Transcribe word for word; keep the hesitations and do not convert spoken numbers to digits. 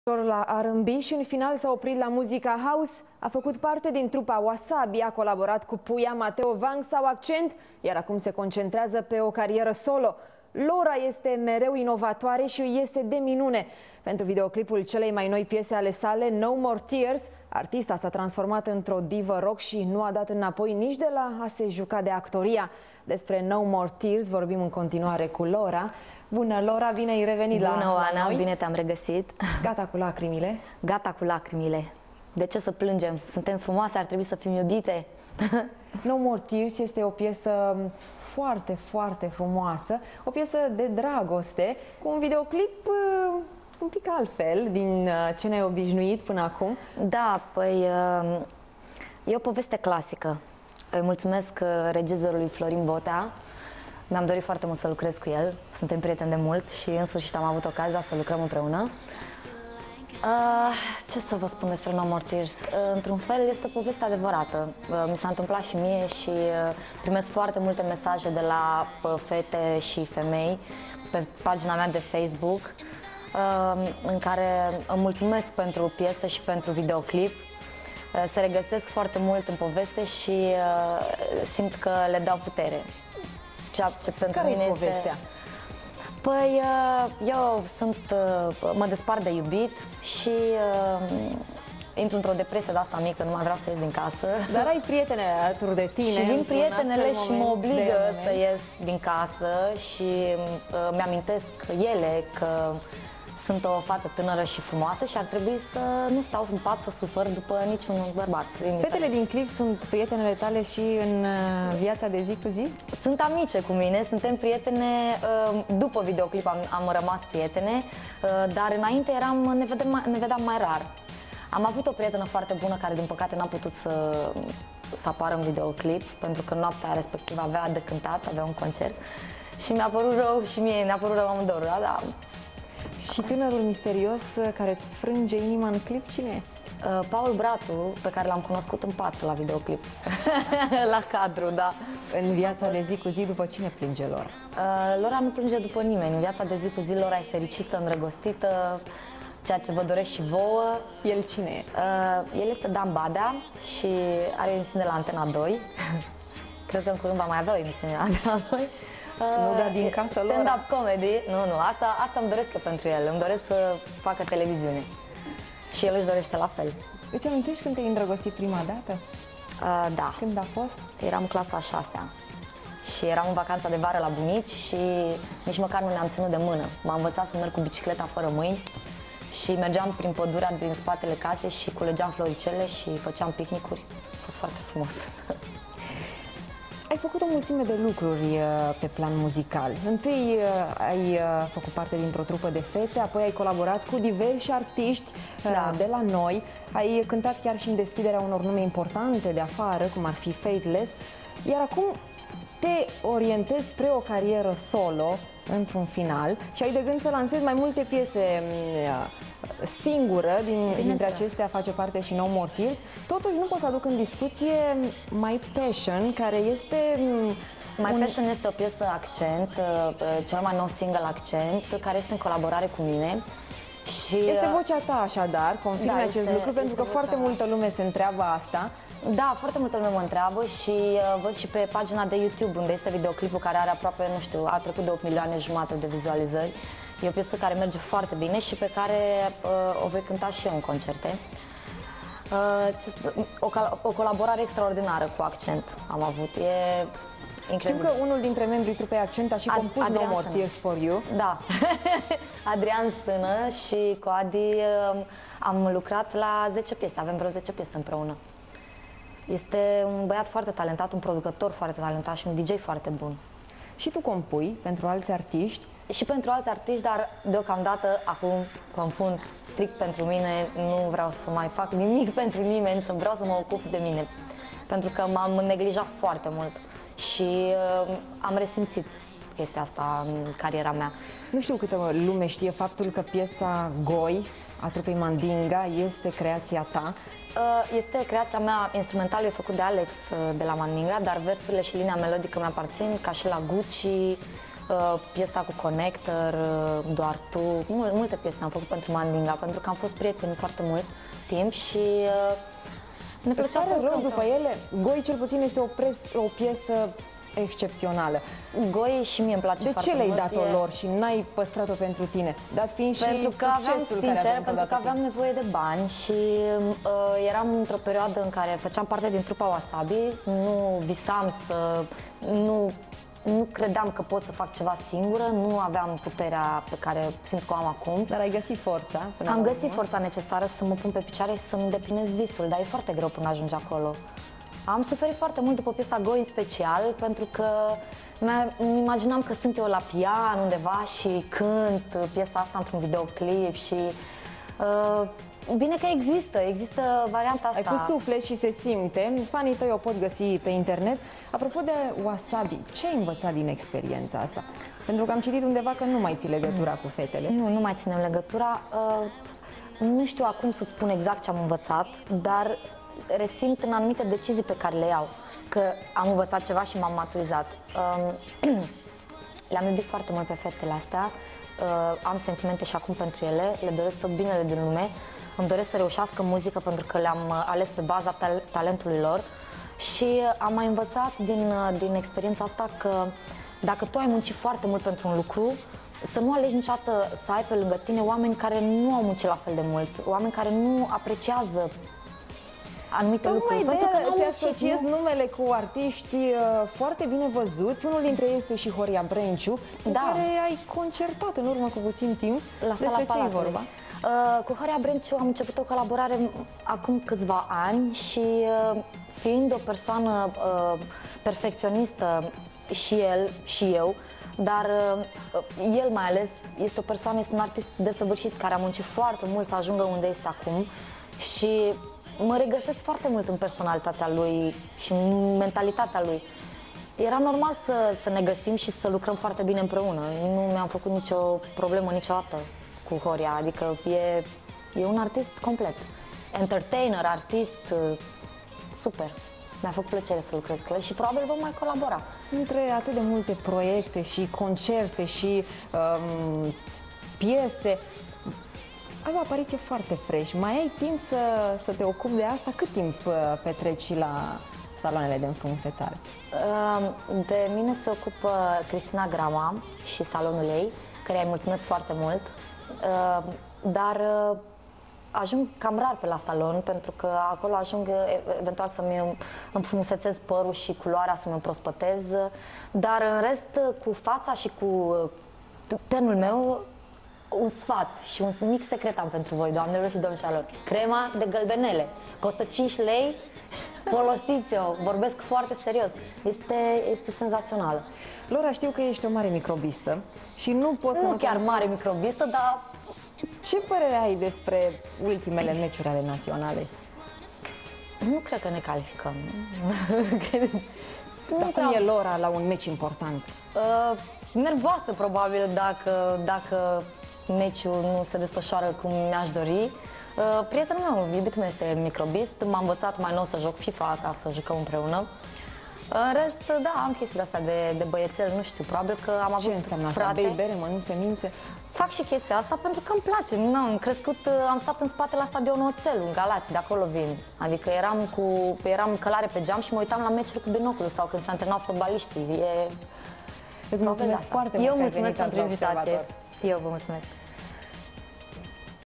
La R and B și în final s-a oprit la muzica house, a făcut parte din trupa Wasabi, a colaborat cu Puia, Mateo Vang sau Accent, iar acum se concentrează pe o carieră solo. Lora este mereu inovatoare și îi iese de minune. Pentru videoclipul celei mai noi piese ale sale, No More Tears, artista s-a transformat într-o divă rock și nu a dat înapoi nici de la a se juca de actoria. Despre No More Tears vorbim în continuare cu Lora. Bună, Lora, bine ai revenit. Bună, la, Bună, Oana, la noi. Bine te-am regăsit. Gata cu lacrimile? Gata cu lacrimile. De ce să plângem? Suntem frumoase, ar trebui să fim iubite. No More Tears este o piesă foarte, foarte frumoasă, o piesă de dragoste, cu un videoclip uh, un pic altfel din uh, ce ne-ai obișnuit până acum. Da, păi uh, e o poveste clasică. Îi mulțumesc uh, regizorului Florin Botea. Mi-am dorit foarte mult să lucrez cu el, suntem prieteni de mult și în sfârșit am avut ocazia să lucrăm împreună. Uh, ce să vă spun despre No More Tears? Uh, într-un fel este o poveste adevărată. Uh, mi s-a întâmplat și mie și uh, primesc foarte multe mesaje de la uh, fete și femei pe pagina mea de Facebook uh, în care îmi mulțumesc pentru piesă și pentru videoclip. Uh, se regăsesc foarte mult în poveste și uh, simt că le dau putere. Ceea ce pentru Care mine e este... povestea? Păi, eu sunt, mă despart de iubit și uh, intru într-o depresie de asta mică, nu mai vreau să ies din casă. Dar ai prietene alături de tine. Și vin prietenele și mă obligă să ies. ies din casă și uh, mi-amintesc ele că sunt o fată tânără și frumoasă și ar trebui să nu stau în pat să sufăr după niciun bărbat. Fetele din clip sunt prietenele tale și în viața de zi cu zi? Sunt amice cu mine, suntem prietene, după videoclip am, am rămas prietene, dar înainte eram, ne, vedem, ne vedeam mai rar. Am avut o prietenă foarte bună care din păcate n-a putut să, să apară în videoclip, pentru că noaptea respectivă avea de cântat, avea un concert și mi-a părut rău și mie mi-a părut rău amândouă, da? Și tânărul misterios care îți frânge inima în clip, cine e? Uh, Paul Bratu, pe care l-am cunoscut în pat la videoclip, la cadru, da. În viața de zi cu zi, după cine plânge Lora? Uh, Lora nu plânge după nimeni. În viața de zi cu zi, Lora e fericită, îndrăgostită, ceea ce vă doresc și vouă. El cine e? Uh, el este Dan Badea și are o emisiune la Antena doi. Cred că în curând va mai avea o emisiune la Antena doi. Uh, nu da din casă Lora? Stand-up comedy. Nu, nu, asta, asta îmi doresc eu pentru el. Îmi doresc să facă televiziune. Și el își dorește la fel. Îți amintești când te-ai îndrăgostit prima dată? Uh, da. Când a fost? Eram în clasa a șasea și eram în vacanța de vară la bunici și nici măcar nu ne-am ținut de mână. M-a învățat să merg cu bicicleta fără mâini și mergeam prin pădurea din spatele casei și culegeam floricele și făceam picnicuri. A fost foarte frumos. Ai făcut o mulțime de lucruri pe plan muzical. Întâi ai făcut parte dintr-o trupă de fete, apoi ai colaborat cu diversi artiști da. de la noi. Ai cântat chiar și în deschiderea unor nume importante de afară, cum ar fi Faithless. Iar acum te orientezi spre o carieră solo, într-un final, și ai de gând să lansezi mai multe piese singură, din, dintre acestea face parte și No More Tears. Totuși nu pot să aduc în discuție My Passion, care este... My un... Passion este o piesă Accent, cel mai nou single Accent, care este în colaborare cu mine. Și, este vocea ta, așadar, confirmi da, acest este, lucru, pentru că foarte multă lume se întreabă asta. Da, foarte multă lume mă întreabă și uh, văd și pe pagina de YouTube, unde este videoclipul care are aproape, nu știu, a trecut de opt milioane jumate de vizualizări. E o piesă care merge foarte bine și pe care uh, o voi cânta și eu în concerte. Uh, ce, o, o colaborare extraordinară cu Accent am avut. E incredibil. Știu că unul dintre membrii trupei Accent a și Ad, compus Adrian No More Tears for You. Da, Adrian Sână și cu Adi uh, am lucrat la zece piese, avem vreo zece piese împreună. Este un băiat foarte talentat, un producător foarte talentat și un D J foarte bun. Și tu compui pentru alți artiști? Și pentru alți artiști, dar deocamdată acum compun strict pentru mine, nu vreau să mai fac nimic pentru nimeni, să vreau să mă ocup de mine. Pentru că m-am neglijat foarte mult și uh, am resimțit chestia asta în cariera mea. Nu știu câtă lume știe faptul că piesa Goi a trupei Mandinga este creația ta. Este creația mea, instrumentalul e făcut de Alex de la Mandinga, dar versurile și linia melodică mi-aparțin, ca și la Gucci, uh, piesa cu Connector, uh, Doar tu, mul multe piese am făcut pentru Mandinga, pentru că am fost prieteni foarte mult timp și uh, ne plăcea să lucrăm după ele. Goi cel puțin este o, pres, o piesă excepțională. Goi și mie îmi place de foarte mult. De ce le-ai dat-o e... lor și n-ai păstrat-o pentru tine? Dat fiind pentru și că aveam, sincer, care pentru că aveam nevoie de bani și uh, eram într-o perioadă în care făceam parte din trupa Wasabi, nu visam să... nu, nu credeam că pot să fac ceva singură, nu aveam puterea pe care simt că o am acum. Dar ai găsit forța? Până am găsit forța necesară să mă pun pe picioare și să-mi îndeplinesc visul, dar e foarte greu până ajungi acolo. Am suferit foarte mult după piesa Goi în special, pentru că îmi imaginam că sunt eu la pian undeva și cânt piesa asta într-un videoclip și... Uh, bine că există, există varianta asta. Ai pus suflet și se simte, fanii tăi o pot găsi pe internet. Apropo de Wasabi, ce ai învățat din experiența asta? Pentru că am citit undeva că nu mai ții legătura cu fetele. Nu, nu mai ținem legătura. Uh, nu știu acum să-ți spun exact ce am învățat, dar resimt în anumite decizii pe care le iau că am învățat ceva și m-am maturizat. Uh, Le-am iubit foarte mult pe fetele astea, uh, am sentimente și acum pentru ele, le doresc tot binele din lume, îmi doresc să reușească muzică pentru că le-am uh, ales pe baza tal talentului lor și uh, am mai învățat din, uh, din experiența asta că dacă tu ai muncit foarte mult pentru un lucru, să nu alegi niciodată să ai pe lângă tine oameni care nu au muncit la fel de mult, oameni care nu apreciază anumite lucruri. Pentru că nu asociezi nu... numele cu artiști uh, foarte bine văzuți. Unul dintre ei este și Horia Brenciu, cu da. care ai concertat în urmă cu puțin timp. La Sala Palatului. Vorba? Uh, cu Horia Brenciu am început o colaborare acum câțiva ani și uh, fiind o persoană uh, perfecționistă și el și eu, dar uh, el mai ales este o persoană, este un artist desăvârșit care a muncit foarte mult să ajungă unde este acum și mă regăsesc foarte mult în personalitatea lui și în mentalitatea lui. Era normal să, să ne găsim și să lucrăm foarte bine împreună. Nu mi-am făcut nicio problemă niciodată cu Horia, adică e, e un artist complet. Entertainer, artist, super. Mi-a făcut plăcere să lucrez cu el și probabil vom mai colabora. Între atât de multe proiecte și concerte și um, piese, ai o apariție foarte fresh. Mai ai timp să, să te ocupi de asta? Cât timp petreci la saloanele de înfrumusețare? De mine se ocupă Cristina Grama și salonul ei, care îi mulțumesc foarte mult. Dar ajung cam rar pe la salon, pentru că acolo ajung eventual să-mi înfrumusețez părul și culoarea, să-mi împrospătez. Dar în rest, cu fața și cu tenul meu, un sfat și un mic secret am pentru voi, doamnelor și domnișoarelor. Crema de gălbenele. Costă cinci lei, folosiți-o, vorbesc foarte serios. Este, este senzațională. Laura, știu că ești o mare microbistă și nu pot să... Nu chiar mare microbistă, dar... Ce părere ai despre ultimele meciuri ale naționale? Nu cred că ne calificăm. Dar cum e Laura la un meci important? Uh, nervoasă, probabil, dacă... dacă meciul nu se desfășoară cum mi-aș dori. Uh, prietenul meu, iubitul meu este microbist, m-a învățat mai nou să joc FIFA ca să jucăm împreună. În rest, da, am chestii de-astea de, de băiețel, nu știu, probabil că am avut Ce înseamnă asta? frate. Bei bere, mănânci semințe? Fac și chestia asta pentru că îmi place. Nu, am crescut, am stat în spate la stadionul Oțel, în Galați, de acolo vin. Adică eram, cu, eram călare pe geam și mă uitam la meciuri cu binoclu sau când se antrenau fotbaliștii. E... Îți mulțumesc foarte mult. Eu mulțumesc pentru invitație. Eu vă mulțumesc.